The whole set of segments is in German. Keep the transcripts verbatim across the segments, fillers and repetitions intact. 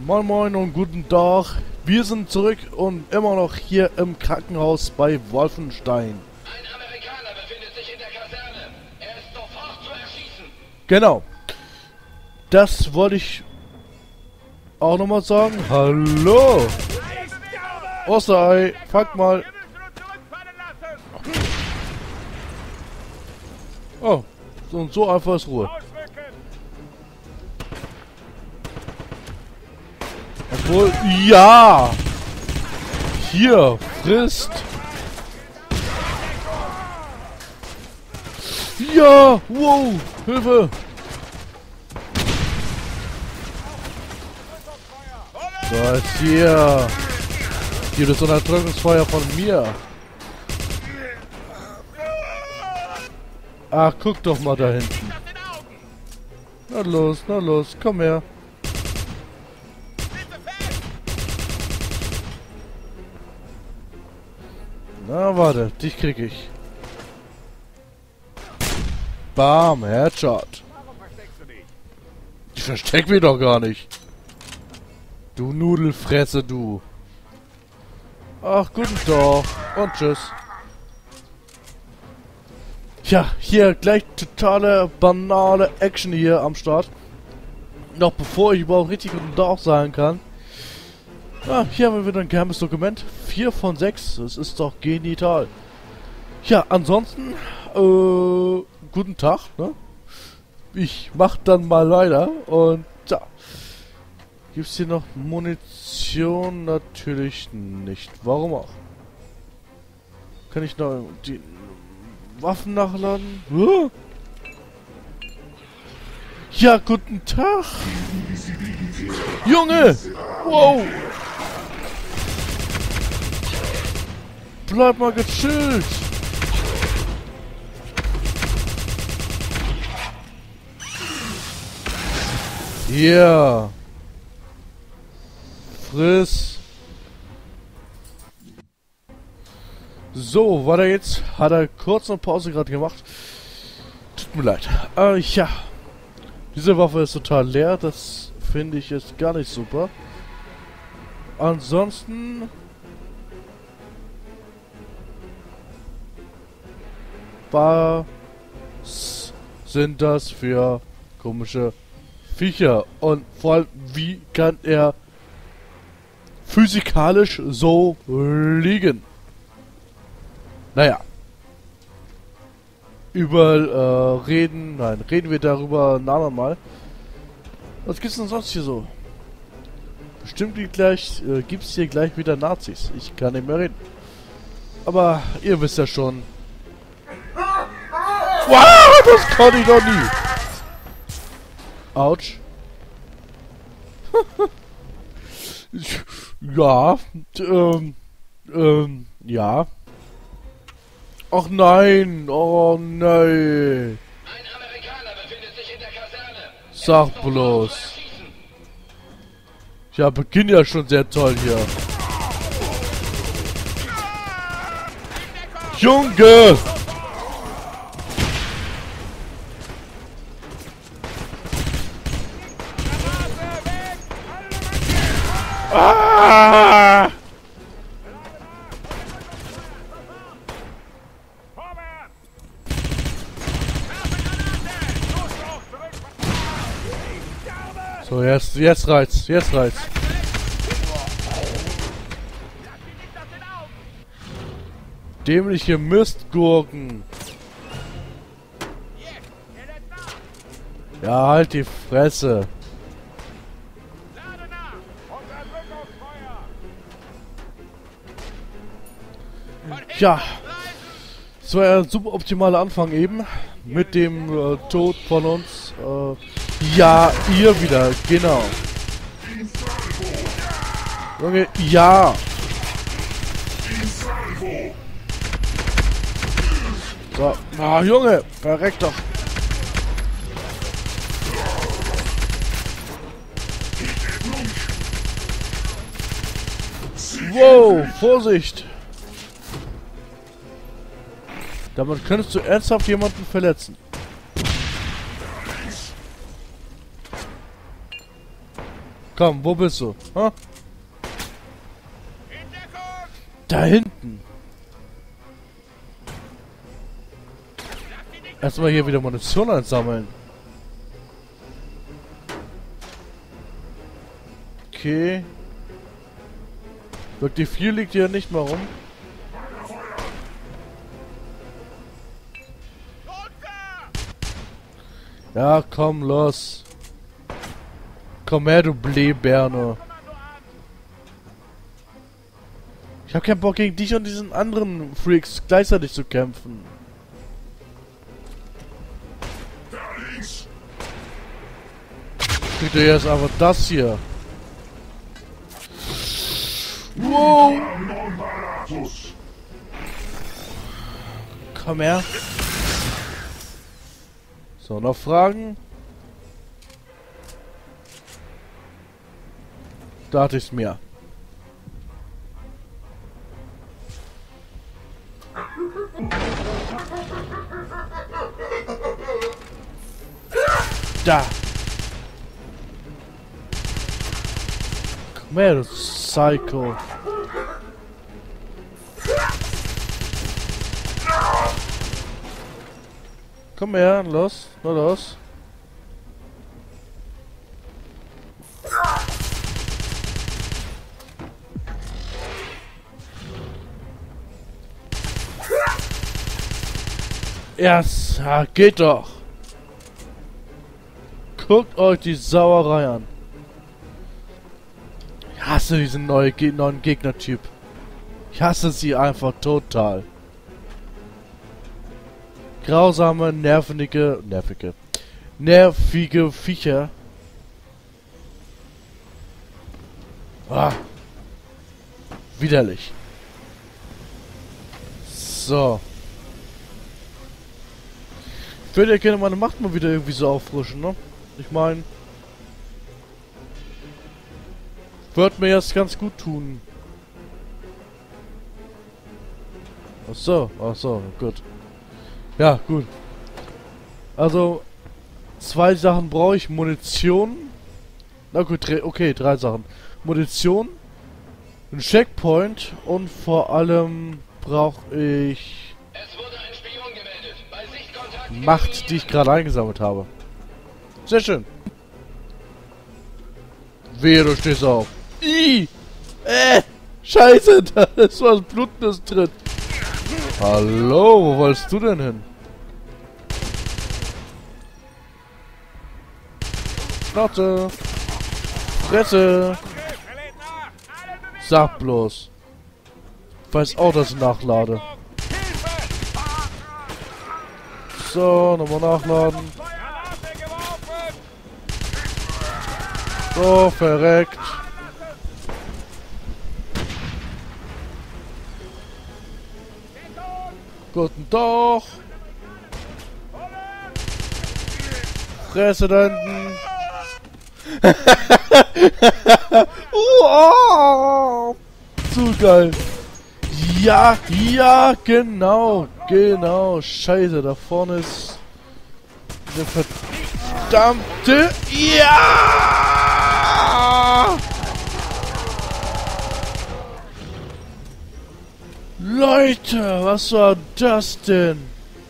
Moin Moin und guten Tag. Wir sind zurück und immer noch hier im Krankenhaus bei Wolfenstein. Ein Amerikaner befindet sich in der Kaserne. Er ist sofort zu erschießen. Genau. Das wollte ich auch nochmal sagen. Hallo. Osterei, fangt mal. Oh, so und so einfach ist Ruhe. Obwohl, ja! Hier, frisst! Ja! Wow! Hilfe! So, jetzt hier! Gibt es so ein Erdrückungsfeuer von mir? Ach, guck doch mal da hinten. Na los, na los, komm her. Na, warte, dich krieg ich. Bam, Headshot. Ich versteck mich doch gar nicht. Du Nudelfresse, du. Ach, guten Tag. Und tschüss. Tja, hier gleich totale, banale Action hier am Start. Noch bevor ich überhaupt richtig guten Tag sagen kann. Ah, hier haben wir wieder ein geheimes Dokument. vier von sechs. Das ist doch genial. Ja, ansonsten, äh, guten Tag, ne? Ich mach dann mal weiter. Und, ja. Gibt's hier noch Munition? Natürlich nicht. Warum auch? Kann ich noch die Waffen nachladen? Huh? Ja, guten Tag. Junge! Wow! Bleib mal gechillt! Ja! Friss! So, weiter jetzt. Hat er kurz eine Pause gerade gemacht. Tut mir leid. Äh, ja. Diese Waffe ist total leer. Das finde ich jetzt gar nicht super. Ansonsten... Was sind das für komische Viecher? Und vor allem, wie kann er physikalisch so liegen? Naja. Überall äh, reden, nein, reden wir darüber ein andermal. Was gibt's denn sonst hier so? Bestimmt die gleich, äh, gibt's hier gleich wieder Nazis. Ich kann nicht mehr reden. Aber ihr wisst ja schon. Wow, das kann ich doch nie. Autsch. Ja, ähm, ähm, ja. Ach nein, oh nein. Ein Amerikaner befindet sich in der Kaserne. Sag bloß. Ja, Beginn ja schon sehr toll hier. Junge! Ah! So, jetzt, jetzt reizt, jetzt reizt. Dämliche Mistgurken. Ja, halt die Fresse. Ja, das war ja ein super optimaler Anfang eben. Mit dem äh, Tod von uns. Äh, ja, ihr wieder, genau. Junge, ja. So, ah, Junge, verreck doch. Wow, Vorsicht. Damit könntest du ernsthaft jemanden verletzen. Komm, wo bist du? Ha? Da hinten. Erstmal hier wieder Munition einsammeln. Okay. Wirklich viel liegt hier nicht mehr rum. Ja, komm, los. Komm her, du Blähbirne. Ich hab keinen Bock, gegen dich und diesen anderen Freaks gleichzeitig zu kämpfen. Kriegt ihr jetzt aber das hier. Wow. Komm her. So, noch Fragen? Dachte ich's mir. Da. Komm her, du Psycho. Komm her, los, nur los. Ja, yes, geht doch. Guckt euch die Sauerei an. Ich hasse diesen neue, neuen Gegnertyp. Ich hasse sie einfach total. Grausame, nervige, nervige, nervige Viecher. Ah. Widerlich. So. Ich würde ja gerne meine Macht mal wieder irgendwie so auffrischen, ne? Ich meine, wird mir jetzt ganz gut tun. Ach so, ach so, gut. Ja, gut. Also, zwei Sachen brauche ich. Munition. Na gut, drei, okay, drei Sachen. Munition, ein Checkpoint und vor allem brauche ich Es wurde ein Spion gemeldet. Bei Sichtkontakt Macht, die ich gerade eingesammelt habe. Sehr schön. Wehe, du stehst auf. Ih! Äh! Scheiße, da ist was Blutendes drin. Hallo, wo wolltest du denn hin? Schnauze! Fresse! Sag bloß. Ich weiß auch, dass ich nachlade. So, nochmal nachladen. So, verreckt. Guten Tag. Fresse da hinten. Oh, zu geil. Ja, ja, genau, genau. Scheiße, da vorne ist eine verdammte... Ja! Leute, was war das denn?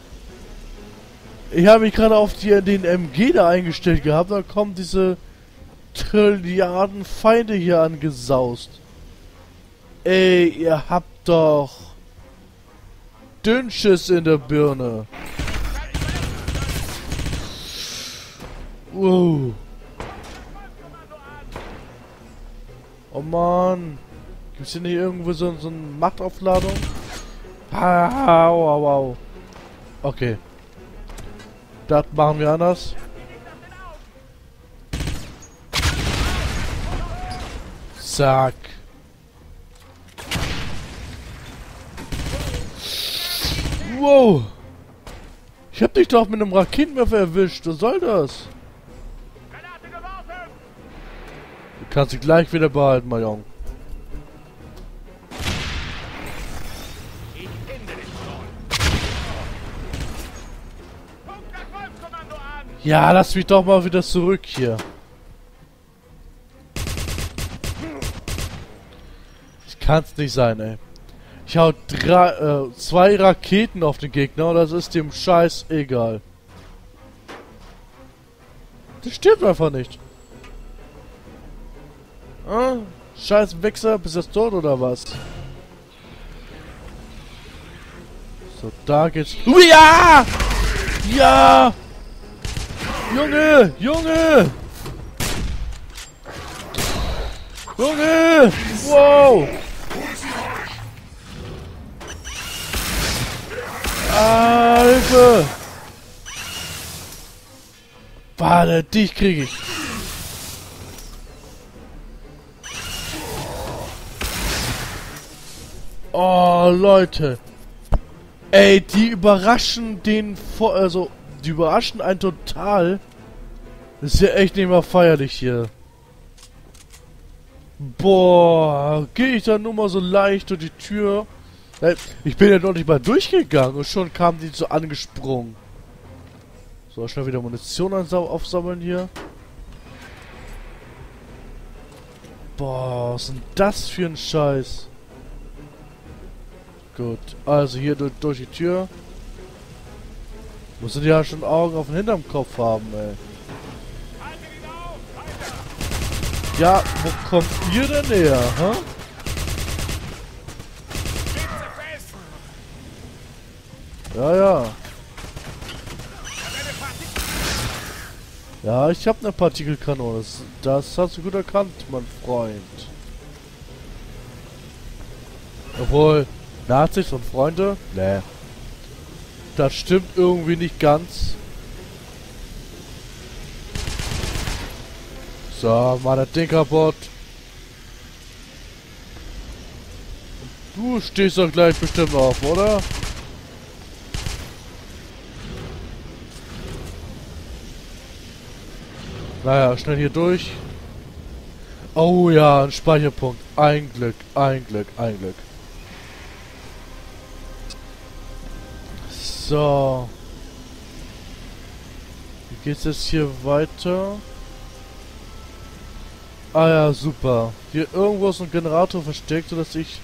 Ich habe mich gerade auf die, den M G da eingestellt gehabt, da kommen diese Trilliarden Feinde hier angesaust. Ey, ihr habt doch Dünnschiss in der Birne. Wow. Oh Mann. Gibt's hier nicht irgendwo so, so eine Machtaufladung? Wow, wow, wow. Okay. Das machen wir anders. Zack. Wow. Ich hab dich doch mit einem Raketenwerfer erwischt. Was soll das? Du kannst sie gleich wieder behalten, mein Junge. Ja, lass mich doch mal wieder zurück hier. Das kann's nicht sein, ey. Ich hau drei, äh, zwei Raketen auf den Gegner und das ist dem Scheiß egal. Das stirbt einfach nicht. Ah, scheiß Wichser, bist du jetzt tot oder was? So, da geht's. Uh, ja! Ja! Junge! Junge! Junge! Wow! Ah, Hilfe! Warte, dich krieg ich. Oh, Leute. Ey, die überraschen den vor, also, die überraschen einen total. Das ist ja echt nicht mal feierlich hier. Boah, gehe ich da nur mal so leicht durch die Tür. Ich bin ja noch nicht mal durchgegangen und schon kamen die so angesprungen. So, schnell wieder Munition aufsammeln hier. Boah, was ist denn das für ein Scheiß? Gut, also hier durch, durch die Tür. Muss du ja schon Augen auf den hinterm Kopf haben, ey. Ja, wo kommt ihr denn her, hä? Ja, ja. Ja, ich habe eine Partikelkanone. Das, das hast du gut erkannt, mein Freund. Obwohl, Nazis und Freunde? Nee. Das stimmt irgendwie nicht ganz. So, mal das Ding kaputt. Du stehst doch gleich bestimmt auf, oder? Naja, schnell hier durch. Oh ja, ein Speicherpunkt. Ein Glück, ein Glück, ein Glück. So. Wie geht's jetzt hier weiter? Ah ja, super. Hier irgendwo ist ein Generator versteckt, sodass ich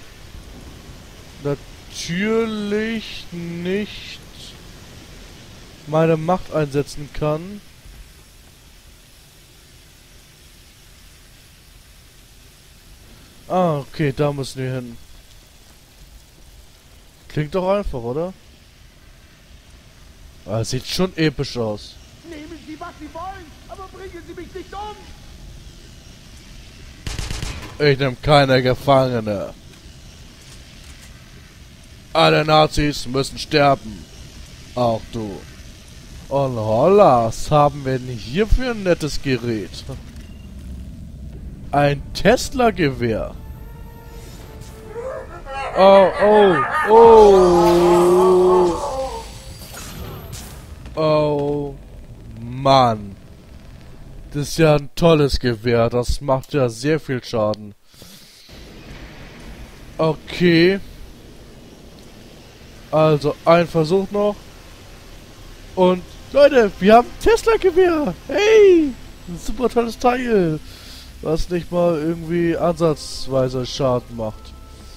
natürlich nicht meine Macht einsetzen kann. Ah, okay, da müssen wir hin. Klingt doch einfach, oder? Ah, sieht schon episch aus. Nehmen Sie, was Sie wollen, aber bringen Sie mich nicht um! Ich nehm keine Gefangene. Alle Nazis müssen sterben. Auch du. Und holla, was haben wir denn hier für ein nettes Gerät? Ein Tesla-Gewehr. Oh, oh, oh. Oh, Mann. Das ist ja ein tolles Gewehr. Das macht ja sehr viel Schaden. Okay. Also, ein Versuch noch. Und, Leute, wir haben ein Tesla-Gewehr. Hey, ein super tolles Teil. Was nicht mal irgendwie ansatzweise Schaden macht.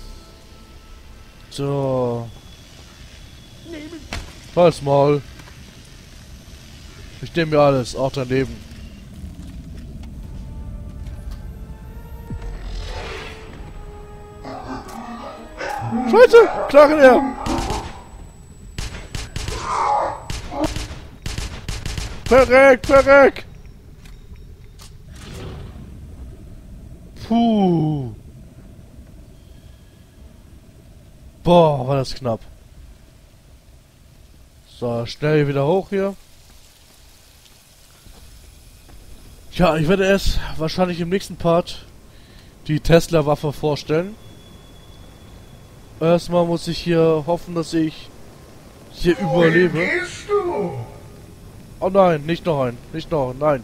So. Halt's Maul. Ich nehme mir alles, auch dein Leben. Scheiße! Klage her! Verreck! Verreck! Puh. Boah, war das knapp. So, schnell wieder hoch hier. Ja, ich werde erst wahrscheinlich im nächsten Part die Tesla-Waffe vorstellen. Erstmal muss ich hier hoffen, dass ich hier überlebe. Oh nein, nicht noch ein. Nicht noch, nein.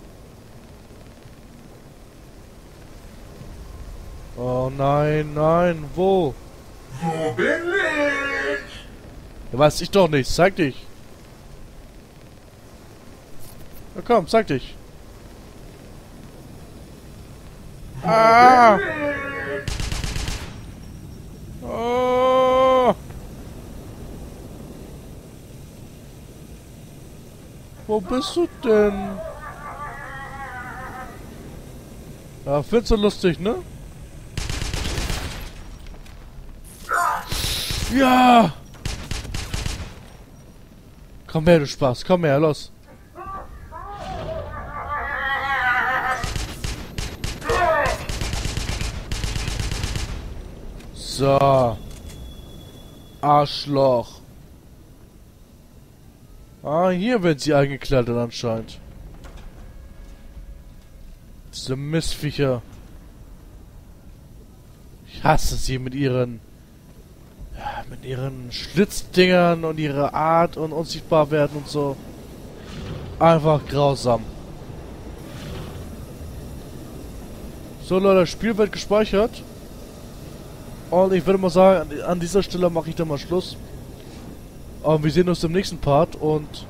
Oh nein, nein, wo? Wo bin ich? Ja, weiß ich doch nicht, zeig dich. Na komm, zeig dich. Ah! Oh! Wo bist du denn? Ja, findest du lustig, ne? Ja! Komm her, du Spaß. Komm her, los. So. Arschloch. Ah, hier werden sie eingekleidet anscheinend. Diese Mistviecher. Ich hasse sie mit ihren... Ja, mit ihren Schlitzdingern und ihrer Art und unsichtbar werden und so. Einfach grausam. So Leute, das Spiel wird gespeichert. Und ich würde mal sagen, an, an dieser Stelle mache ich dann mal Schluss. Und wir sehen uns im nächsten Part und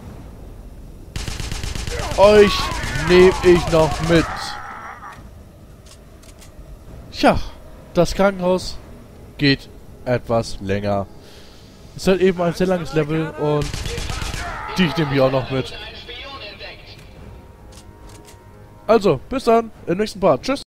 euch nehme ich noch mit. Tja, das Krankenhaus geht etwas länger. Ist halt eben ein sehr langes Level und die ich nehme hier auch noch mit. Also, bis dann im nächsten Part. Tschüss.